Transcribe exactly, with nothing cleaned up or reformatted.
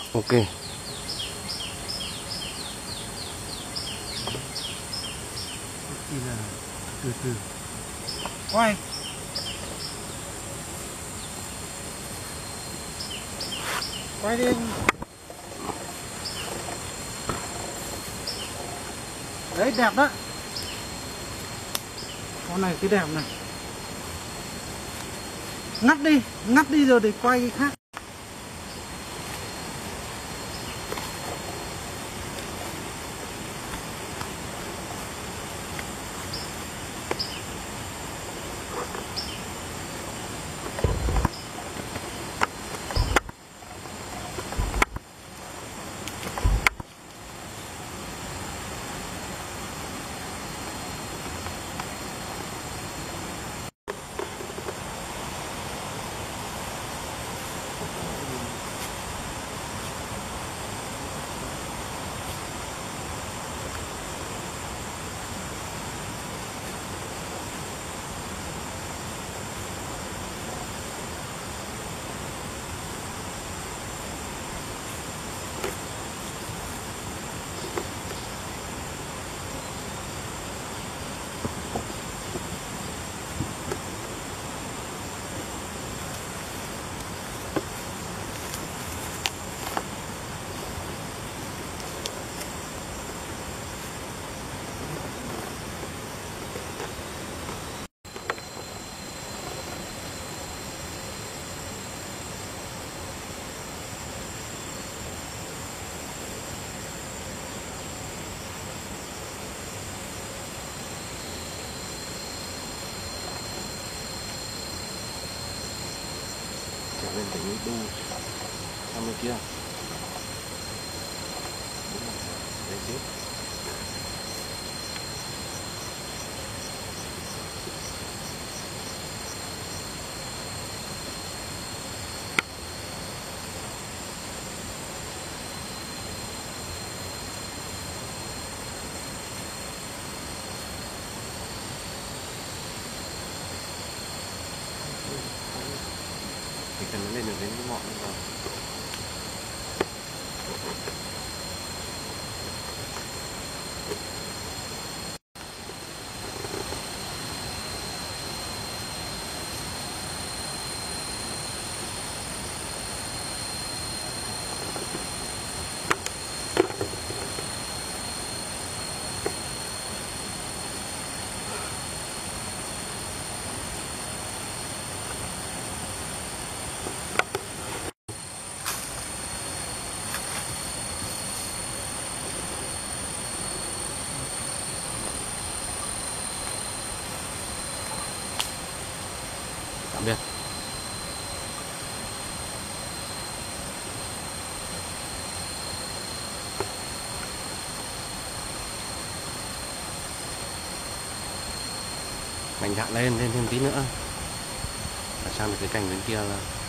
Ok. Chỉ là từ từ quay. Quay đi anh. Đấy, đẹp đó. Con này cái đẹp này. Ngắt đi, ngắt đi rồi để quay cái khác. Trở lên phải đu sang bên kia. Đấy chứ. Chỉ cần nó lên được đến cái ngọn này rồi. Tạm biệt. Mạnh dạn lên, lên thêm tí nữa là sang được cái cành bên kia là